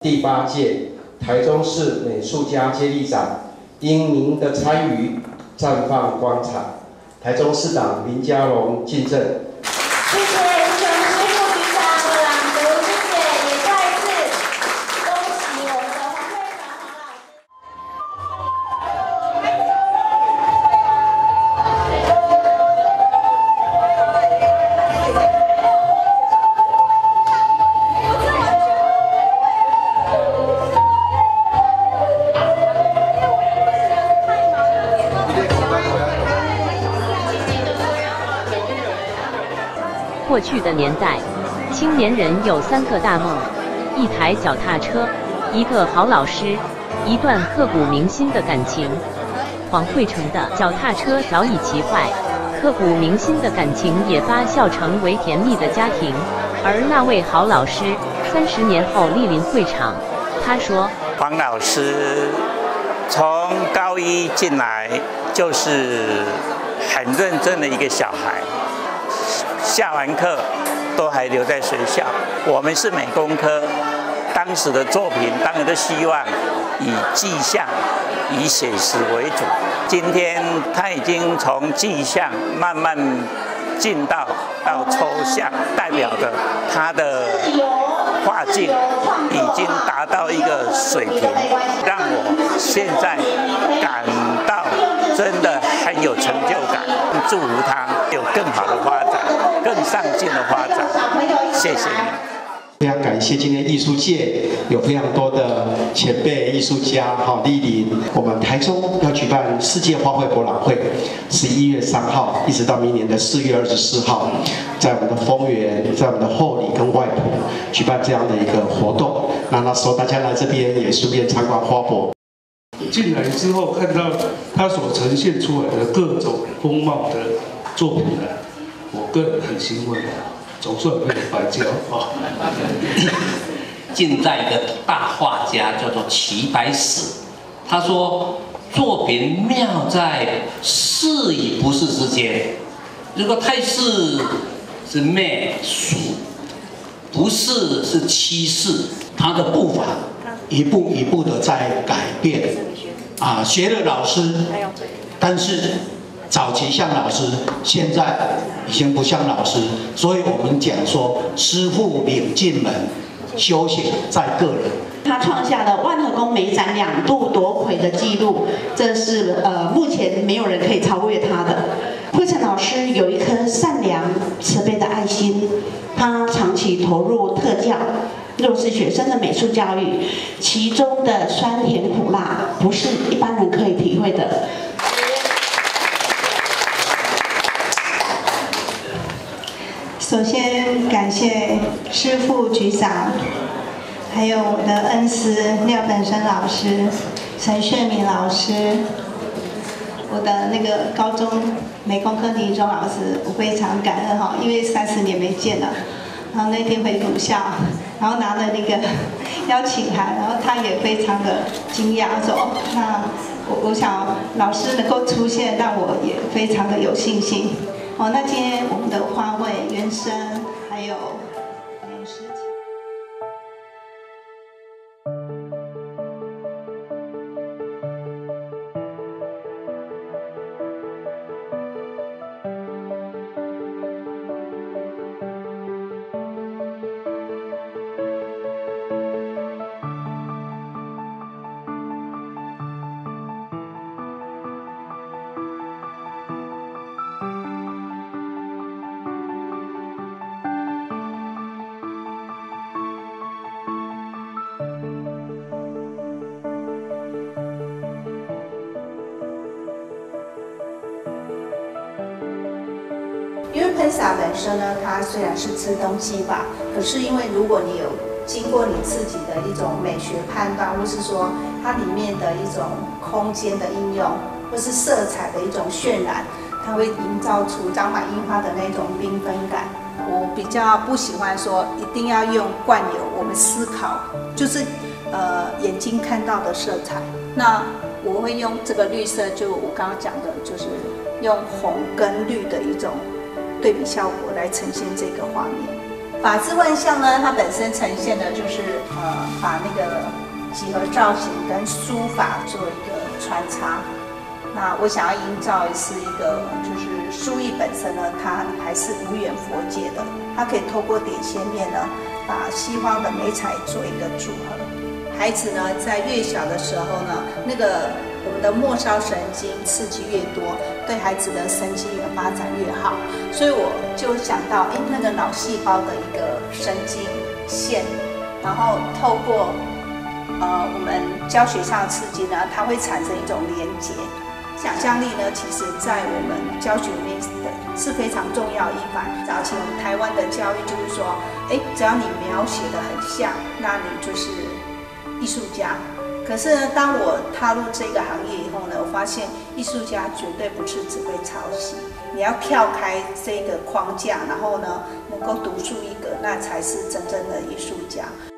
第8届台中市美术家接力展，因您的参与绽放光彩。台中市长林佳龙进正。 谢谢陈师副局长的朗读，谢谢，也再一次恭喜我们的黄慧传黄老师。 过去的年代，青年人有3个大梦：一台脚踏车，一个好老师，一段刻骨铭心的感情。黄慧成的脚踏车早已骑坏，刻骨铭心的感情也发酵成为甜蜜的家庭。而那位好老师，30年后莅临会场，他说：“ 黄老师从高1进来就是很认真的一个小孩。”下完课都还留在学校。我们是美工科，当时的作品当然都希望以迹象、以写实为主。今天他已经从迹象慢慢进到抽象，代表着他的画境已经达到一个水平，让我现在感到真的很有成就感。祝福他有更好的发展，更上进的发展。谢谢你。 非常感谢今天艺术界有非常多的前辈艺术家莅临。我们台中要举办世界花卉博览会，11月3号一直到明年的4月24号，在我们的丰原，在我们的后里跟外埔举办这样的一个活动。那时候大家来这边也顺便参观花博。 进来之后看到他所呈现出来的各种风貌的作品呢，我个人很欣慰，总算没有白交啊。 近代一个大画家叫做齐白石，他说作品妙在是与不是之间，如果太是是媚俗，不是是欺世，他的步伐一步一步的在改变，学了老师，但是早期像老师，现在已经不像老师，所以我们讲说，师傅领进门，修行在个人。 他创下了万和宫每展2度夺魁的纪录，这是目前没有人可以超越他的。慧成老师有一颗善良慈悲的爱心，他长期投入特教。弱势学生的美术教育，其中的酸甜苦辣不是一般人可以体会的。 首先感谢师副局长，还有我的恩师廖本生老师、陈炫明老师，我的那个高中美工科李忠老师，我非常感恩哈，因为30年没见了。然后那天回母校，然后拿了那个邀请函，然后他也非常的惊讶说：“那我想老师能够出现，让我也非常的有信心。”哦，那今天我们的花卉原生还有实体。 因为喷洒本身呢，它虽然是自动技法，可是因为如果你有经过你自己的一种美学判断，或是说它里面的一种空间的应用，或是色彩的一种渲染，它会营造出长满樱花的那种缤纷感。我比较不喜欢说一定要用惯有我们思考，就是眼睛看到的色彩。那我会用这个绿色，就我刚刚讲的，就是用红跟绿的一种对比效果来呈现这个画面。 法治万象呢，它本身呈现的就是把那个几何造型跟书法做一个穿插。那我想要营造的是一个，就是书艺本身呢，它还是无缘佛界的，它可以透过点线面呢，把西方的美彩做一个组合。孩子呢，在越小的时候呢，那个我们的末梢神经刺激越多，对孩子的神经元发展越好。所以我就想到，那个脑细胞的一个神经线，然后透过我们教学上的刺激呢，它会产生一种连结。想象力呢，其实在我们教学里面是非常重要一环。早期我们台湾的教育就是说，只要你描写的很像，那你就是艺术家。可是呢，当我踏入这个行业以后呢，我发现艺术家绝对不是只会抄袭，你要跳开这个框架，然后呢，能够独树一格，那才是真正的艺术家。